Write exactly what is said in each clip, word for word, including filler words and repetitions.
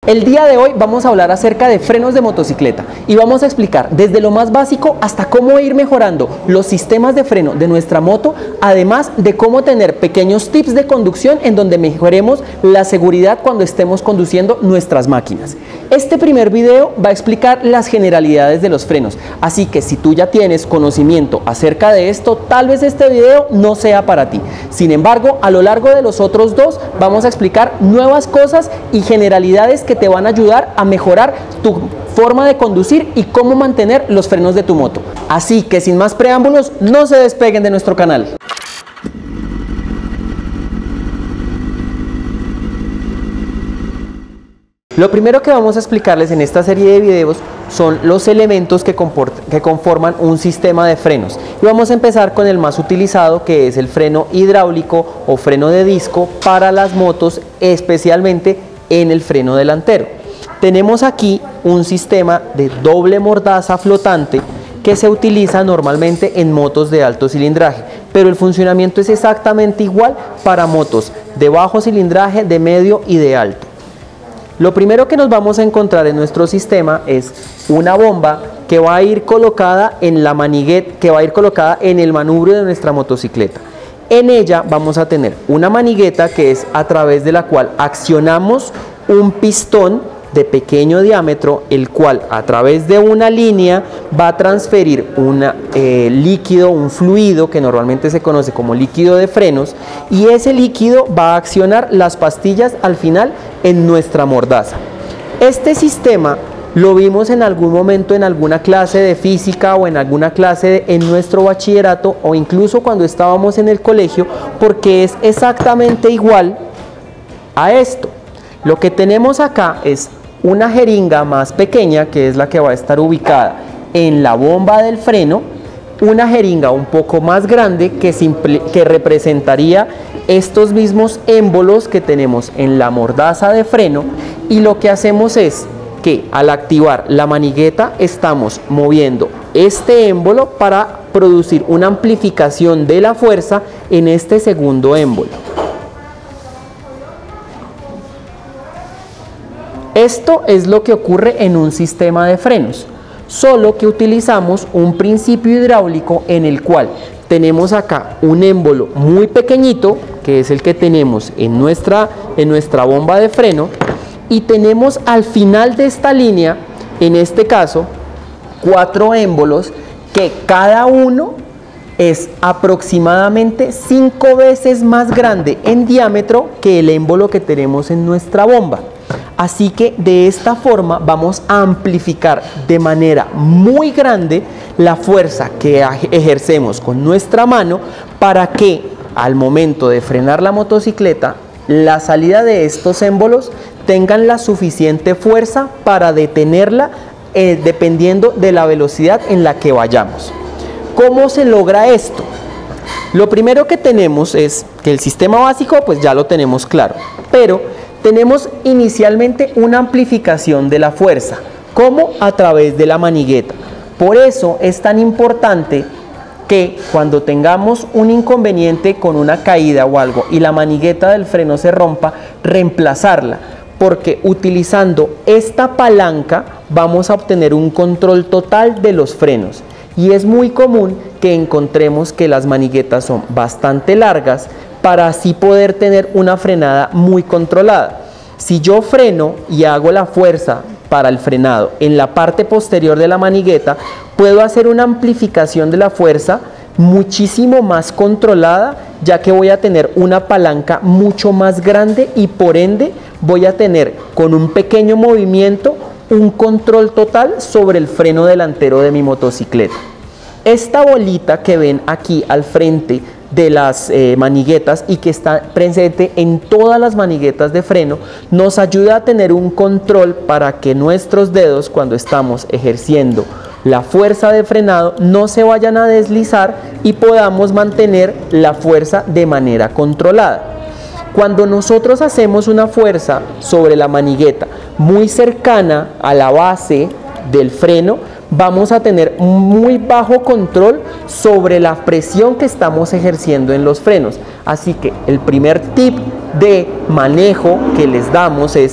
El día de hoy vamos a hablar acerca de frenos de motocicleta y vamos a explicar desde lo más básico hasta cómo ir mejorando los sistemas de freno de nuestra moto, además de cómo tener pequeños tips de conducción en donde mejoremos la seguridad cuando estemos conduciendo nuestras máquinas. Este primer video va a explicar las generalidades de los frenos, así que si tú ya tienes conocimiento acerca de esto, tal vez este video no sea para ti. Sin embargo, a lo largo de los otros dos vamos a explicar nuevas cosas y generalidades que te van a ayudar a mejorar tu forma de conducir y cómo mantener los frenos de tu moto. Así que sin más preámbulos, no se despeguen de nuestro canal. Lo primero que vamos a explicarles en esta serie de videos son los elementos que, que conforman un sistema de frenos. Y vamos a empezar con el más utilizado, que es el freno hidráulico o freno de disco para las motos, especialmente en el freno delantero. Tenemos aquí un sistema de doble mordaza flotante que se utiliza normalmente en motos de alto cilindraje, pero el funcionamiento es exactamente igual para motos de bajo cilindraje, de medio y de alto. Lo primero que nos vamos a encontrar en nuestro sistema es una bomba que va a ir colocada en la manigueta, que va a ir colocada en el manubrio de nuestra motocicleta. En ella vamos a tener una manigueta que es a través de la cual accionamos un pistón de pequeño diámetro, el cual a través de una línea va a transferir un eh, líquido, un fluido que normalmente se conoce como líquido de frenos, y ese líquido va a accionar las pastillas al final en nuestra mordaza. Este sistema lo vimos en algún momento en alguna clase de física o en alguna clase de, en nuestro bachillerato o incluso cuando estábamos en el colegio, porque es exactamente igual a esto. Lo que tenemos acá es una jeringa más pequeña, que es la que va a estar ubicada en la bomba del freno, una jeringa un poco más grande que, simple, que representaría estos mismos émbolos que tenemos en la mordaza de freno, y lo que hacemos es que al activar la manigueta estamos moviendo este émbolo para producir una amplificación de la fuerza en este segundo émbolo. Esto es lo que ocurre en un sistema de frenos, solo que utilizamos un principio hidráulico en el cual tenemos acá un émbolo muy pequeñito, que es el que tenemos en nuestra, en nuestra bomba de freno, y tenemos al final de esta línea, en este caso, cuatro émbolos que cada uno es aproximadamente cinco veces más grande en diámetro que el émbolo que tenemos en nuestra bomba. Así que de esta forma vamos a amplificar de manera muy grande la fuerza que ejercemos con nuestra mano para que al momento de frenar la motocicleta, la salida de estos émbolos tengan la suficiente fuerza para detenerla eh, dependiendo de la velocidad en la que vayamos. ¿Cómo se logra esto? Lo primero que tenemos es que el sistema básico pues ya lo tenemos claro, pero tenemos inicialmente una amplificación de la fuerza, como a través de la manigueta. Por eso es tan importante que cuando tengamos un inconveniente con una caída o algo y la manigueta del freno se rompa, reemplazarla, porque utilizando esta palanca vamos a obtener un control total de los frenos. Y es muy común que encontremos que las maniguetas son bastante largas para así poder tener una frenada muy controlada. Si yo freno y hago la fuerza para el frenado en la parte posterior de la manigueta, puedo hacer una amplificación de la fuerza muchísimo más controlada, ya que voy a tener una palanca mucho más grande y por ende voy a tener con un pequeño movimiento un control total sobre el freno delantero de mi motocicleta. Esta bolita que ven aquí al frente de las eh, maniguetas y que está presente en todas las maniguetas de freno nos ayuda a tener un control para que nuestros dedos, cuando estamos ejerciendo la fuerza de frenado, no se vayan a deslizar y podamos mantener la fuerza de manera controlada. Cuando nosotros hacemos una fuerza sobre la manigueta muy cercana a la base del freno, vamos a tener muy bajo control sobre la presión que estamos ejerciendo en los frenos. Así que el primer tip de manejo que les damos es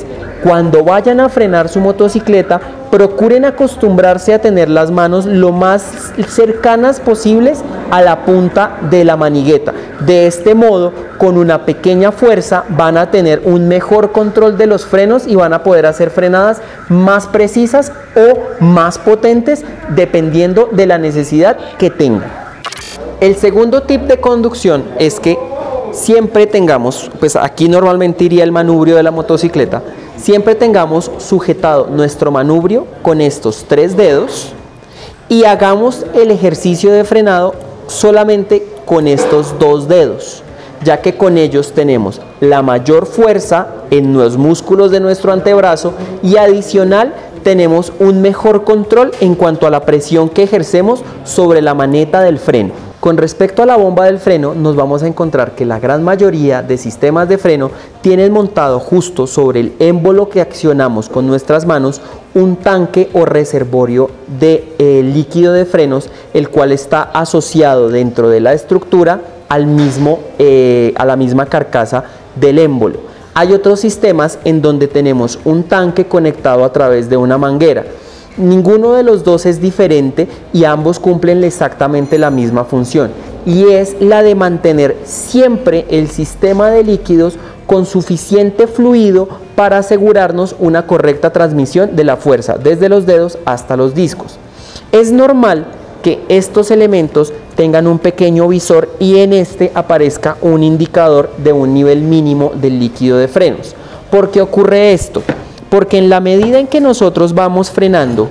Cuando vayan a frenar su motocicleta, procuren acostumbrarse a tener las manos lo más cercanas posibles a la punta de la manigueta. De este modo, con una pequeña fuerza van a tener un mejor control de los frenos y van a poder hacer frenadas más precisas o más potentes dependiendo de la necesidad que tengan. El segundo tip de conducción es que siempre tengamos, pues aquí normalmente iría el manubrio de la motocicleta, siempre tengamos sujetado nuestro manubrio con estos tres dedos y hagamos el ejercicio de frenado solamente con estos dos dedos, ya que con ellos tenemos la mayor fuerza en los músculos de nuestro antebrazo y adicional tenemos un mejor control en cuanto a la presión que ejercemos sobre la maneta del freno. Con respecto a la bomba del freno, nos vamos a encontrar que la gran mayoría de sistemas de freno tienen montado justo sobre el émbolo que accionamos con nuestras manos un tanque o reservorio de eh, líquido de frenos, el cual está asociado dentro de la estructura al mismo, eh, a la misma carcasa del émbolo. Hay otros sistemas en donde tenemos un tanque conectado a través de una manguera. Ninguno de los dos es diferente y ambos cumplen exactamente la misma función, y es la de mantener siempre el sistema de líquidos con suficiente fluido para asegurarnos una correcta transmisión de la fuerza desde los dedos hasta los discos. Es normal que estos elementos tengan un pequeño visor y en este aparezca un indicador de un nivel mínimo del líquido de frenos. ¿Por qué ocurre esto? Porque en la medida en que nosotros vamos frenando,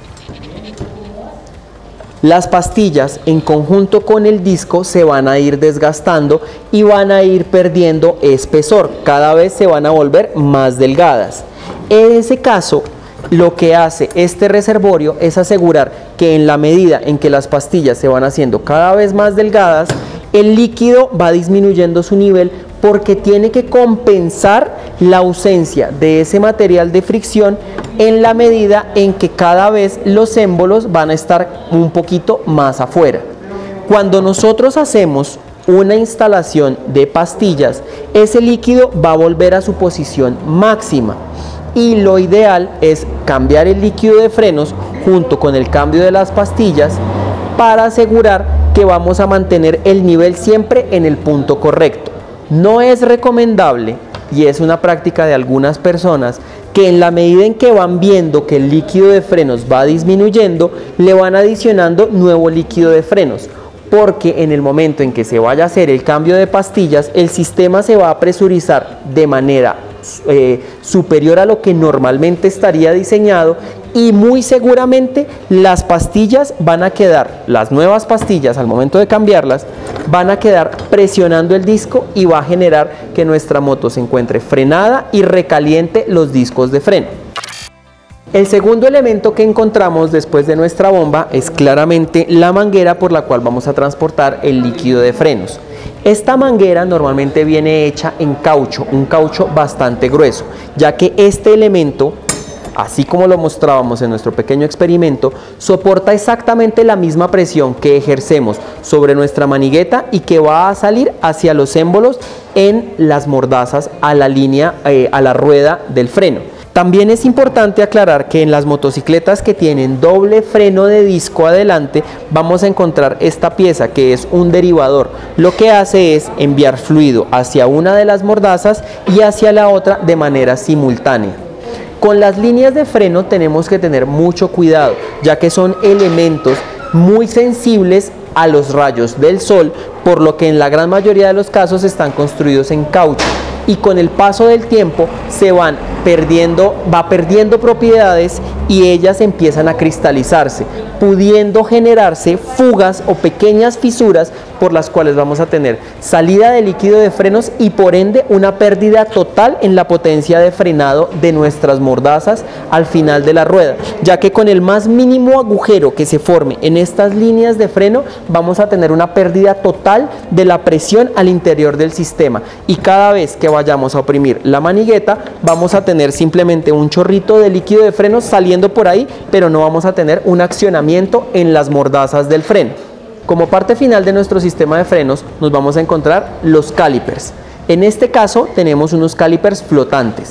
las pastillas en conjunto con el disco se van a ir desgastando y van a ir perdiendo espesor, cada vez se van a volver más delgadas. En ese caso, lo que hace este reservorio es asegurar que en la medida en que las pastillas se van haciendo cada vez más delgadas, el líquido va disminuyendo su nivel porque tiene que compensar la ausencia de ese material de fricción en la medida en que cada vez los émbolos van a estar un poquito más afuera. Cuando nosotros hacemos una instalación de pastillas, ese líquido va a volver a su posición máxima y lo ideal es cambiar el líquido de frenos junto con el cambio de las pastillas para asegurar que vamos a mantener el nivel siempre en el punto correcto. No es recomendable, y es una práctica de algunas personas, que en la medida en que van viendo que el líquido de frenos va disminuyendo, le van adicionando nuevo líquido de frenos, porque en el momento en que se vaya a hacer el cambio de pastillas, el sistema se va a presurizar de manera eh, superior a lo que normalmente estaría diseñado y muy seguramente las pastillas van a quedar, las nuevas pastillas al momento de cambiarlas, van a quedar presionando el disco y va a generar que nuestra moto se encuentre frenada y recaliente los discos de freno. El segundo elemento que encontramos después de nuestra bomba es claramente la manguera por la cual vamos a transportar el líquido de frenos. Esta manguera normalmente viene hecha en caucho, un caucho bastante grueso, ya que este elemento, así como lo mostrábamos en nuestro pequeño experimento, soporta exactamente la misma presión que ejercemos sobre nuestra manigueta y que va a salir hacia los émbolos en las mordazas a la línea, eh, a la rueda del freno. También es importante aclarar que en las motocicletas que tienen doble freno de disco adelante vamos a encontrar esta pieza que es un derivador. Lo que hace es enviar fluido hacia una de las mordazas y hacia la otra de manera simultánea. Con las líneas de freno tenemos que tener mucho cuidado, ya que son elementos muy sensibles a los rayos del sol, por lo que en la gran mayoría de los casos están construidos en caucho y con el paso del tiempo se van perdiendo, va perdiendo propiedades y ellas empiezan a cristalizarse, pudiendo generarse fugas o pequeñas fisuras por las cuales vamos a tener salida de líquido de frenos y por ende una pérdida total en la potencia de frenado de nuestras mordazas al final de la rueda, ya que con el más mínimo agujero que se forme en estas líneas de freno vamos a tener una pérdida total de la presión al interior del sistema y cada vez que vayamos a oprimir la manigueta vamos a tener simplemente un chorrito de líquido de frenos saliendo por ahí, pero no vamos a tener un accionamiento en las mordazas del freno. Como parte final de nuestro sistema de frenos nos vamos a encontrar los calipers. En este caso tenemos unos calipers flotantes.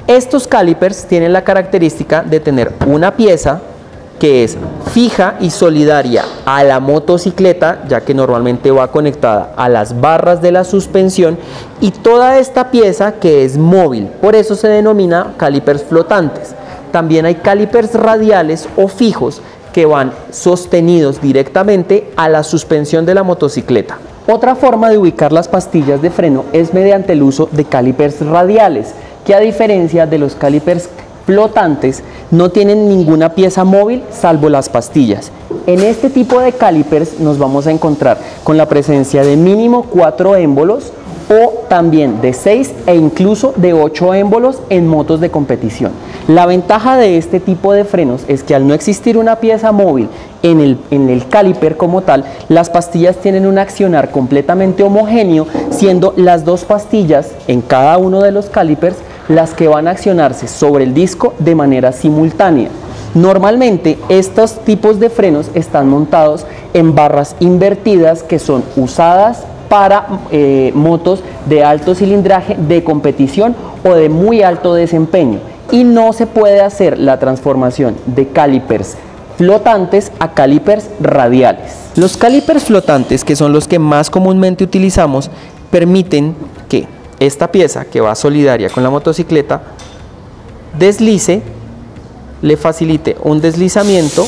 Estos calipers tienen la característica de tener una pieza que es fija y solidaria a la motocicleta, ya que normalmente va conectada a las barras de la suspensión, y toda esta pieza que es móvil, por eso se denomina calipers flotantes. También hay calipers radiales o fijos que van sostenidos directamente a la suspensión de la motocicleta. Otra forma de ubicar las pastillas de freno es mediante el uso de calipers radiales, que a diferencia de los calipers flotantes no tienen ninguna pieza móvil salvo las pastillas. En este tipo de calipers nos vamos a encontrar con la presencia de mínimo cuatro émbolos o también de seis e incluso de ocho émbolos en motos de competición. La ventaja de este tipo de frenos es que al no existir una pieza móvil en el, en el caliper como tal, las pastillas tienen un accionar completamente homogéneo, siendo las dos pastillas en cada uno de los calipers las que van a accionarse sobre el disco de manera simultánea. Normalmente estos tipos de frenos están montados en barras invertidas que son usadas para eh, motos de alto cilindraje de competición o de muy alto desempeño, y no se puede hacer la transformación de calipers flotantes a calipers radiales. Los calipers flotantes, que son los que más comúnmente utilizamos, permiten que esta pieza que va solidaria con la motocicleta deslice, le facilite un deslizamiento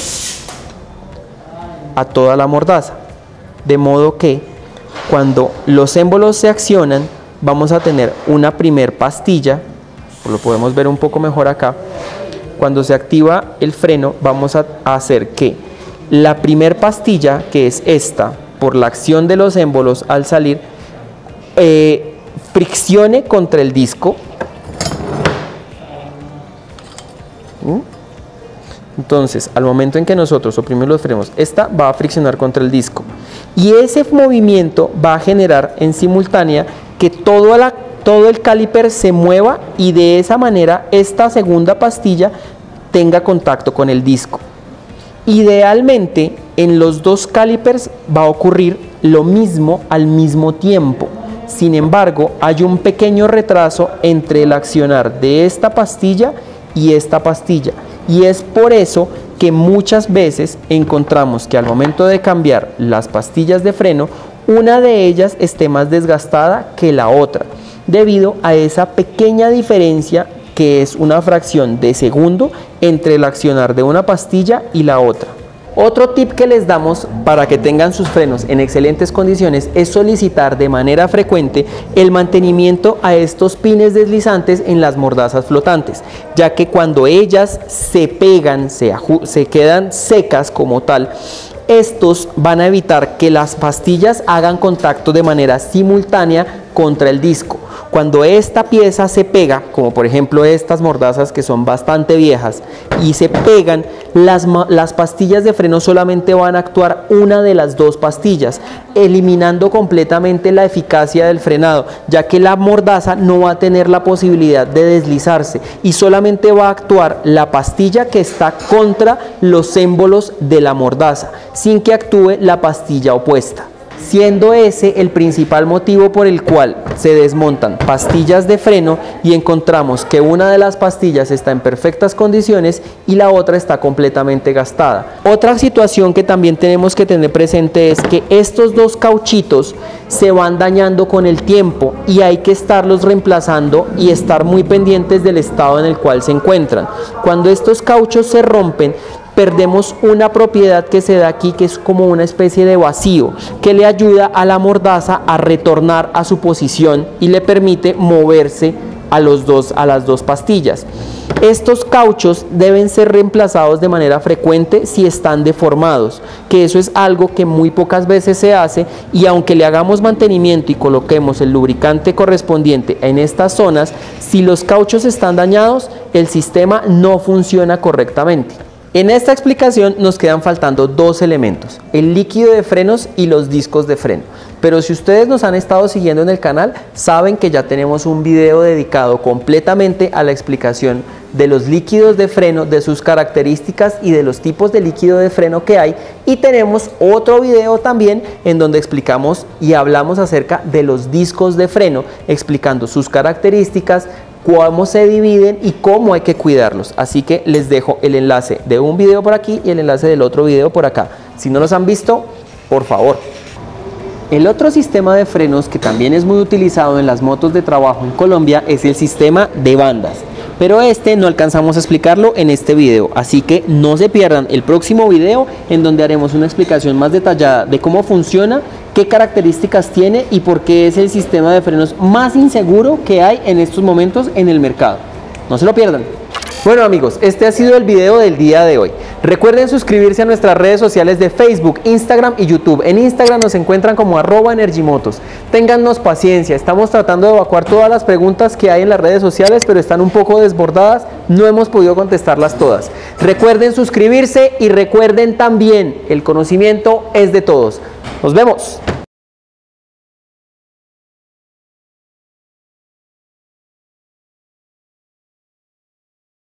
a toda la mordaza, de modo que cuando los émbolos se accionan vamos a tener una primer pastilla, lo podemos ver un poco mejor acá. Cuando se activa el freno vamos a hacer que la primer pastilla, que es esta, por la acción de los émbolos al salir, eh, friccione contra el disco. Entonces, al momento en que nosotros oprimimos los frenos, esta va a friccionar contra el disco, y ese movimiento va a generar en simultánea que todo, la, todo el caliper se mueva, y de esa manera esta segunda pastilla tenga contacto con el disco. Idealmente en los dos calipers va a ocurrir lo mismo al mismo tiempo. Sin embargo, hay un pequeño retraso entre el accionar de esta pastilla y esta pastilla, y es por eso que muchas veces encontramos que al momento de cambiar las pastillas de freno, una de ellas esté más desgastada que la otra, debido a esa pequeña diferencia que es una fracción de segundo entre el accionar de una pastilla y la otra. Otro tip que les damos para que tengan sus frenos en excelentes condiciones es solicitar de manera frecuente el mantenimiento a estos pines deslizantes en las mordazas flotantes, ya que cuando ellas se pegan, se, se quedan secas como tal, estos van a evitar que las pastillas hagan contacto de manera simultánea contra el disco. Cuando esta pieza se pega, como por ejemplo estas mordazas que son bastante viejas, y se pegan, las, las pastillas de freno solamente van a actuar una de las dos pastillas, eliminando completamente la eficacia del frenado, ya que la mordaza no va a tener la posibilidad de deslizarse y solamente va a actuar la pastilla que está contra los émbolos de la mordaza, sin que actúe la pastilla opuesta, siendo ese el principal motivo por el cual se desmontan pastillas de freno y encontramos que una de las pastillas está en perfectas condiciones y la otra está completamente gastada. Otra situación que también tenemos que tener presente es que estos dos cauchitos se van dañando con el tiempo y hay que estarlos reemplazando y estar muy pendientes del estado en el cual se encuentran. Cuando estos cauchos se rompen, perdemos una propiedad que se da aquí, que es como una especie de vacío, que le ayuda a la mordaza a retornar a su posición y le permite moverse a, los dos, a las dos pastillas. Estos cauchos deben ser reemplazados de manera frecuente si están deformados, que eso es algo que muy pocas veces se hace, y aunque le hagamos mantenimiento y coloquemos el lubricante correspondiente en estas zonas, si los cauchos están dañados, el sistema no funciona correctamente. En esta explicación nos quedan faltando dos elementos, el líquido de frenos y los discos de freno. Pero si ustedes nos han estado siguiendo en el canal, saben que ya tenemos un video dedicado completamente a la explicación de los líquidos de freno, de sus características y de los tipos de líquido de freno que hay. Y tenemos otro video también en donde explicamos y hablamos acerca de los discos de freno, explicando sus características, cómo se dividen y cómo hay que cuidarlos. Así que les dejo el enlace de un video por aquí y el enlace del otro video por acá. Si no los han visto, por favor. El otro sistema de frenos que también es muy utilizado en las motos de trabajo en Colombia es el sistema de bandas. Pero este no alcanzamos a explicarlo en este video, así que no se pierdan el próximo video en donde haremos una explicación más detallada de cómo funciona, qué características tiene y por qué es el sistema de frenos más inseguro que hay en estos momentos en el mercado. No se lo pierdan. Bueno amigos, este ha sido el video del día de hoy. Recuerden suscribirse a nuestras redes sociales de Facebook, Instagram y YouTube. En Instagram nos encuentran como arroba energimotos. Téngannos paciencia, estamos tratando de evacuar todas las preguntas que hay en las redes sociales, pero están un poco desbordadas, no hemos podido contestarlas todas. Recuerden suscribirse y recuerden también, el conocimiento es de todos. Nos vemos.